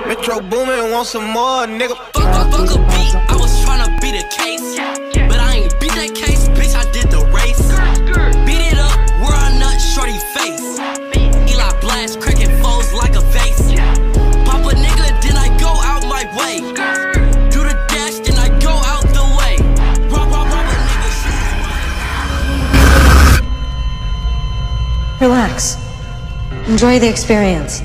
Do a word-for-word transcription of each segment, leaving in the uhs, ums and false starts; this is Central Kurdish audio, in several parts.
Metro Boomin, want some more, nigga. Fuck, fuck, fuck a beat. I was tryna beat a case, but I ain't beat that case, bitch. I did the race. Beat it up, where I nut shorty face. Eli blast, cracking foes like a vase. Pop a nigga, then I go out my way. Do the dash, then I go out the way. Rob, rob, rob a nigga, shoot. Relax. Enjoy the experience.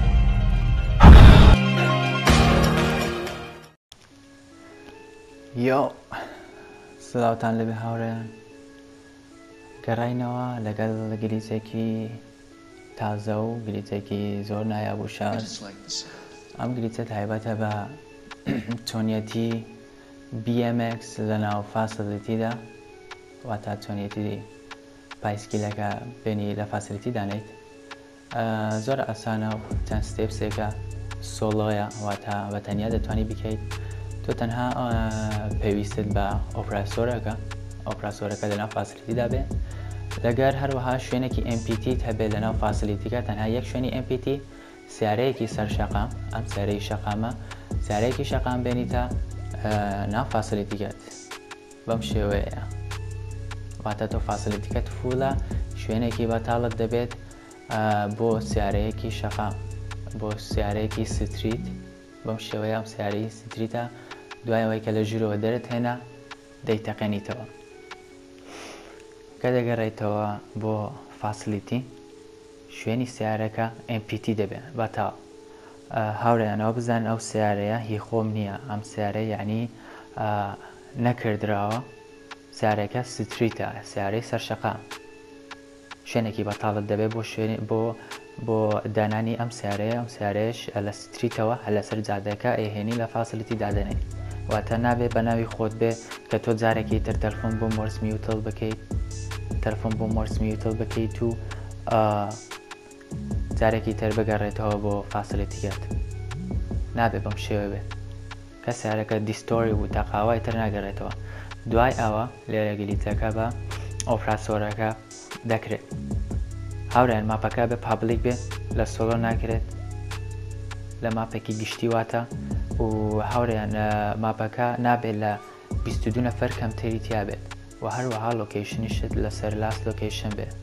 Yo, سلاوتان لبه هاوريان گەڕاینەوە لەگەڵ گلیچێکی تازە و گلیچێکی زۆر نایاب و شار. ئەم گلیچە تایبەتە بە چۆنیەتی بی ئەم ئێکس لە ناو فاسیلیتیدا، واتە چۆنیەتی پایسکیلەکە بینی لە فاسیلیتی دانیت. زۆر ئاسانە و چەند ستێپسێکە سۆڵۆیە، واتە بەتەنیا دەتوانی بکەیت. تۆ تەنها پێویستت بە ئۆپراسۆرەکە ئۆپراسۆرەکە لەناو فاسیلیتیدا بێ، لەگەر هەروەها شوێنێکی ئێم پی تیت هەبێت لەناو فاسیلیتیکە، تەنها یەک شوێنی ئێم پی تی، سیارەیەکی سەر شەقام، ئەم سیارەی شەقامە سیارەیەکی شەقام بێنیتە ناو فاسیلیتیکەت. بەم شێوەیە واتە تۆ فاسیلیتیکەت فوڵە، شوێنێکی بەتاڵت دەبێت بۆ سیارەیەکی شەقام، بۆ سیارەیەکی ستریت. بەم شێوەیە ئەم سیارەی ستریتە، دوای ئەوەی کە لە ژوورەوە دەرت هێنا دەیتەقێنیتەوە. کە دەگەڕێیتەوە بۆ فاسیلیتی، شوێنی سیارەکە ئێم پی تی دەبێت بەتاڵ. هاوڕێیانەوە بزانن ئەو سیارەیە هی خۆم نییە، ئەم سیارەیە یعنی نەکردراوە، سیارەکە ستریتە، سیارەی سەرشەقام. شوێنێکی بەتاڵت دەبێت بۆ شوێنی بۆ بۆ دانانی ئەم سیارەیە. ئەم سیارەیەش لە ستریتەوە لەسەر جادەکە ئەیهێنی لە فاسیلیتی دادەنێت، واتە نابێت بە ناوی خۆت بێ کە تۆ جارێکی تر تەلفۆن بۆ مۆرس میوتڵ بکەیت تەلفۆن بۆ مۆرس میوتڵ بکەیت و جارێکی تر بگەڕێتەوە بۆ فاسیلیتیکەت. نابێت بەم شێوە بێت کە سیارەکە دیستۆری بوو تاقاوای تر ناگەڕێتەوە. دوای ئەوە لێرە گلیچەکە بە ئۆپراسۆرەکە دەکرێت. هاوڕێیان ماپەکە بە پابلیک بێت، لە سۆلۆ ناکرێت، لە ماپێکی گشتی واتە، و هاوڕێیان ماپەکە نابێت لە بیست و دوو نەفەر کەمتری تیا بێت، و هەروەها لۆکیشنیشت لەسەر لاست لۆکیشن بێت.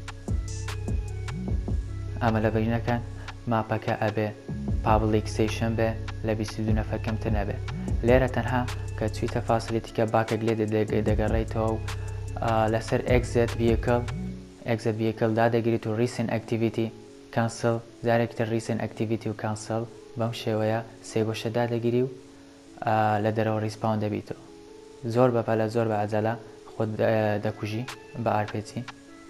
ئەمە لە بەینەکان ماپەکە ئەبێ پابلیک سیشن بێ، لە بیست و دوو نەفەر کەمتر نەبێت. لێرە تەنها کە چویتە فاسیلیتیکە باکێک لێ دەگەڕێیتەوە و لەسەر ئێکزێت ڤیکڵ ئێکزێت ڤیکڵ دادەگریت و ریسن ئەکتیڤیتی کانسڵ، جارێکتر ریسن ئەکتیڤیتی و کانسڵ. بەم شێوەیە سێ گۆشە دادەگیری و لە دەرەوە ریسپاون دەبیتەوە. زۆر بەپەلە زۆر بە عەجەلە خۆت دەکوژی بە ئارپێچی.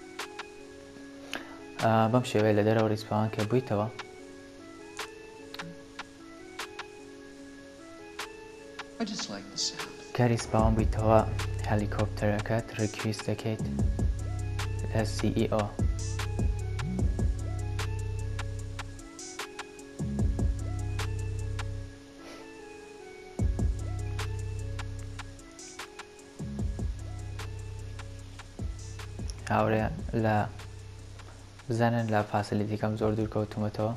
بەم شێوەیە لە دەرەوە ریسپاون کە بوویتەوە کە ریسپاون بوویتەوە، هەلیکۆپتەرەکەت ڕیکویست دەکەیت لە سی ئی ئۆ. هاوڕێیان لە بزانن لە فاسیلیتیکەم زۆر دوور کەوتومەتەوە.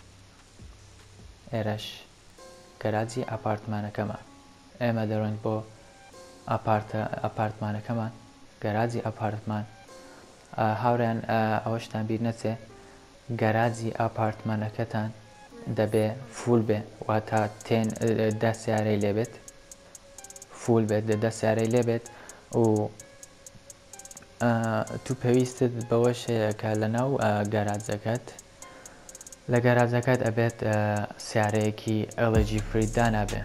ئێرەش گەراجی ئاپارتمانەکەمان، ئێمە دەڕۆین بۆ ئاپارتمانەکەمان، گەراجی ئاپارتمان. هاوڕێیان ئەوەشتان بیر نەچێ، گەراجی ئاپارتمانەکەتان دەبێ فول بێ، واتە تێن دە سیارەی لێبێت، فول بێت، دە سیارەی لێبێت، و تو پێویستت بەوەشەیە کە لەناو گەراجەکەت لە گەراجەکەت ئەبێت سیارەیەکی ئەلجی فریدا نابێ،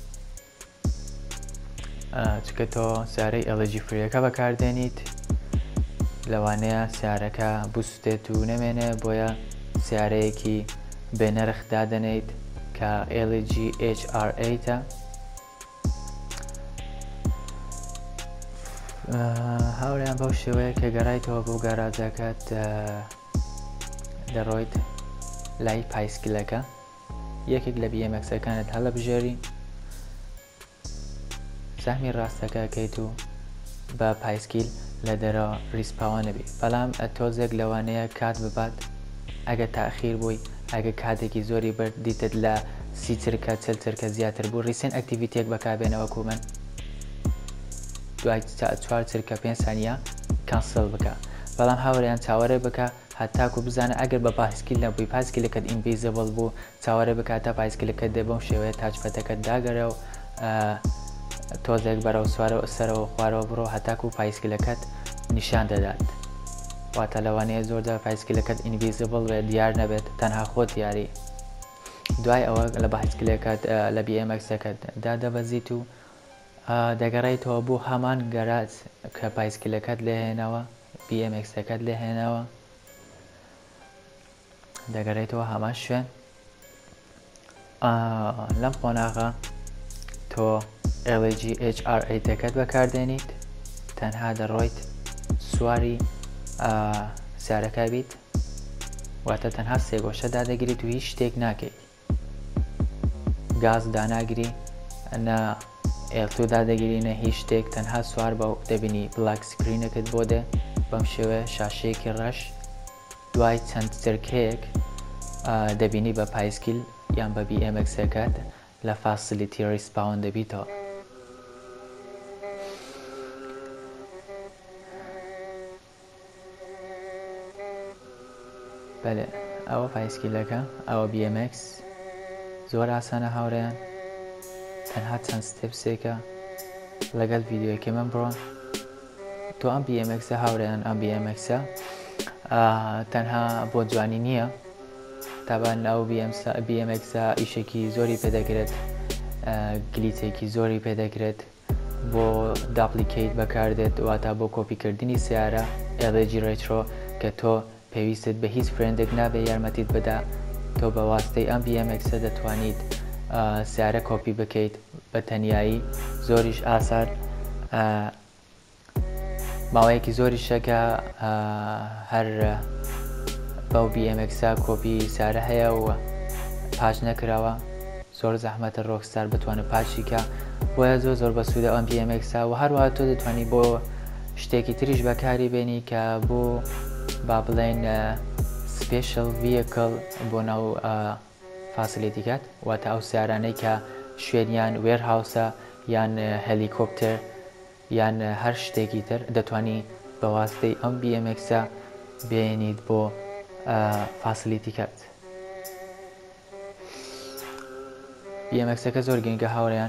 چکە تۆ سیارەی ئەلجی فریەکە بەکاردێنیت، لەوانەیە سیارەکە بوستێت و نەمێنێ، بۆیە سیارەیەکی بێنەرخ دادەنیت کە ئێل جی ئێچ ئار ئەیتە. هاوڕێیان بەو شێوەیە کە گەڕایتەوە بۆ گاراجەکەت دەڕۆیت لای پایسکلەکە، یەکێک لە بی ئەم ئێکسەکانت هەڵە بژێری، سەهمی ڕاستەکەکەیت و بە پایسکیل لە دەرەوە ریسپاوە نەبی. بەڵام تۆزێک لەوانەیە کات ببات، ئەگە تاخیر بووی، ئەگە کاتێکی زۆری برد دیتت لە سی چرکە چل چرکە زیاتر بوو ریسن ئەکتیڤیتێک بەکاربێنەوەکو من دوای چوار چرکە پێنج سانیە کانسڵ بکە بەڵام هاوڕێیان چاوەڕێ بکە هەتاکو بزانە ئەگەر بە پایسکیل نەبووی پایسکیلەکەت ئینڤیزیبڵ بوو چاوەڕێ بکە تا پایسکیلەکەت دێ بەم شێوەیە تاچفەتەکەت داگەرە و تۆزێک بەرەو سوارەوە سەرەوە خوارەوە بڕۆ هەتاکو پایسکیلەکەت نیشان دەدات واتە لەوانەیە زۆرجار پایسکیلەکەت ئینڤیزیبڵ بێت دیار نەبێت تەنها خۆت یاری دوای ئەوە لە پایسکیلەکەت لە بی ئێم ئەکسەکەت دادەبەزیت و دەگەڕێیتەوە بۆ هەمان گەراج کە پایسکیلەکەت لێهێنەوە بی ئێم ئەکسەکەت لێهێنەوە دەگەڕێیتەوە هەمان شوێن لەم قۆناغا تۆ ئێڵ ئێ جی ئێچ ئار ئەیتەکەت بەکاردێنیت تەنها دەڕۆیت سواری سیارەکە بیت واتە تەنها سێگۆشە دادەگریت و هیچ شتێک ناکەیت گاز داناگری نە ئێڵتو دادەگیری نە هیچ شتێک تەنها سوار بە دەبینی بلاک سکرینەکەت بۆ دێ بەم شێوە شاشەیەکی ڕەش دوای چەند چرکەیەک دەبینی بە پایسکیل یان بە بی ئێم ئەکسەکەت لە فاسیلیتی ریسپاون دەبیتەوە بەێ ئەوە پایسکیلەکە ئەوە بی ئێم ئەکس زۆر ئاسانە هاوڕێیان تەنها چەند ستێپسێکە لەگەڵ ڤیدیۆیەکی من بڕۆن تۆ ئەم بی ئێم ئەکسە هاوڕێیان ئەم بی ئێم ئەکسە تەنها بۆ جوانی نییە تابان ئەو بی ئێم ئەکسە ئیشێکی زۆری پێدەگرێت گلیچێکی زۆری پێدەگرێت بۆ داپلیکیت بەکاردێت واتە بۆ کۆپیکردنی سیارە ئێڵ ئێ جی ڕێترۆ کە تۆ پێویستت بە هیچ فرێندێک نابێ یارمەتیت بدا تۆ بە واستەی ئەم بی ئێم ئەکسە دەتوانیت سیارە کۆپی بکەیت بە تەنیایی زۆریش ئاسان ماوەیەکی زۆری شەکە هەر بەو بی ئێم ئەکسە کۆپی سیارە هەیە و پاش نەکراوە زۆر زەحمەتە ڕۆکستار بتوانێت پاشیکە بۆیە زۆر زۆر بەسوودە ئەم بی ئێم ئەکسە و هەروەها تۆ دەتوانی بۆ شتێکی تریش بەکاری بێنی کە بۆ با بڵێن سپێشل ڤیکڵ بۆ ناو فاسیلیتیکات واتە ئەو سیارانەی کە شوێنیان وێرهاوسە یان هەلیکۆپتەر یان هەر شتێکی تر دەتوانی بە واستەی ئەم بی ئێم ئەکسە بێنیت بۆ فاسیلیتیکات بی ئێم ئەکسەکە زۆر گرنگە هاوڕێیان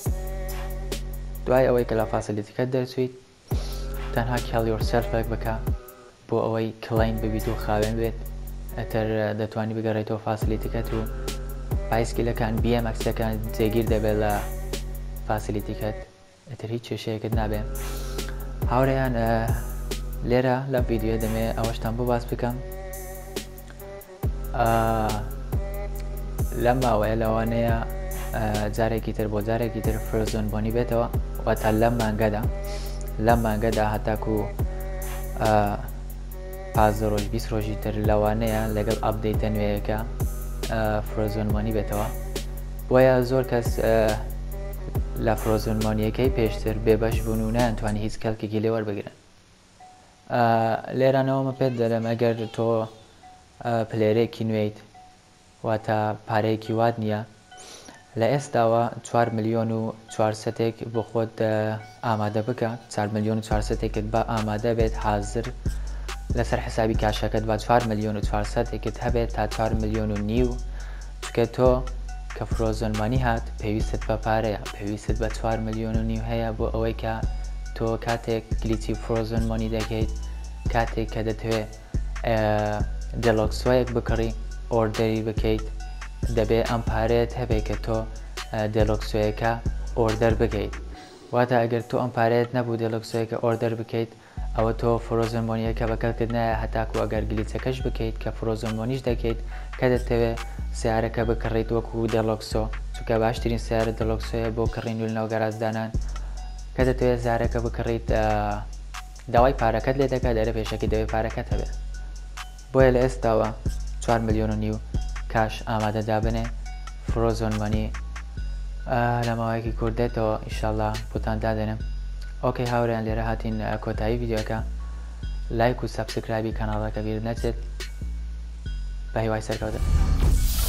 دوای ئەوەی کە لە فاسیلیتیکات دەرچویت تەنها کێڵ یۆرسەلفێک بکە بۆ ئەوەی کڵین ببیت و خاوێن بێت ئەتر دەتوانی بگەڕێتەوە فاسیلیتیکات و پایسکیلەکان بی ئێم ئەکسەکان جێگیر دەبێت لە فاسیلیتیکات ئەتر هیچ کێشەیەکت نابێ هاوڕێیان لێرە لە ڤیدیۆ دەمێ ئەوەشتان بۆ باس بکەم لەم ماوەیە لەوانەیە جارێکی تر بۆ جارێکی تر فرۆزۆن بۆنی بێتەوە واتە لەم مانگەدا لەم مانگەدا هەتاکو پازدە ڕۆژ بیست ڕۆژی تر لەوانەیە لەگەڵ ئەپدەیتە نوێیەکە فرۆزۆنمانی بێتەوە بۆیە زۆر کەس لە فرۆزۆنمانیەکەی پێشتر بێبەش بوون و نەیانتوانی هیچ کەلکێکی لێ وەربگرن لێرانەوەمە پێت دەرم ئەگەر تۆ پلێرێکی نوێیت واتە پارەیەکی وات نییە لە ئێستاوە چوار ملیۆن و چوارسەدێک بۆ خۆت ئامادە بکە چوار ملیۆن و چوارسەدێکت بە ئامادە بێت حازر لەسەر حسابی کاشەکەت بە چوار ملیۆن و چوارسەدێکت هەبێت تا چوار ملیۆن و نیو چکە تۆ کە فرۆزۆنمانی هات پێویستت بە پارەیە پێویستت بە چوار ملیۆن و نیو هەیە بۆ ئەوەی کە تۆ کاتێک گلیتی فرۆزۆنمانی دەکەیت کاتێک کە دەتوێت دێلۆکسۆیەک بکڕی ئۆردەری بکەیت دەبێ ئەم پارێت هەبێت کە تۆ دێلۆکسۆیەکە ئۆردەر بکەیت واتە ئەگەر تۆ ئەم پارێت نەبوو دێلۆکسۆیەکە ئۆردەر بکەیت ئەوە تۆ فرۆزۆنمانیەکە بەکەڵکردنایە هەتاکو ئەگەر گلیچەکەش بکەیت کە فرۆزۆنمانیش دەکەیت کە دەتەوێت سیارەکە بکڕیت وەکو دێلۆکسۆ چونکە باشترین سیارە دێلۆکسۆیە بۆ کڕین و لەناو گەراجدانان کە دەتەوێت زارەکە بکڕیت داوای پارەکەت لێ دەکات دەرە پێشەکەی دەوێت پارەکەت هەبێت بۆیە لە ئێستاوە چوار ملیۆن و نیو کاش ئامادە دابنێ فرۆزۆنمانی لە ماوەیەکی کوردێتەوە ئیشاڵڵا بۆتان دادێنم ئۆکەی هاوڕێیان لێرە هاتین کۆتایی ڤیدیۆەکە لایک و سەبسکرایبی کەناڵەکە بیر نەچێت بە هیوای سەرکەوتن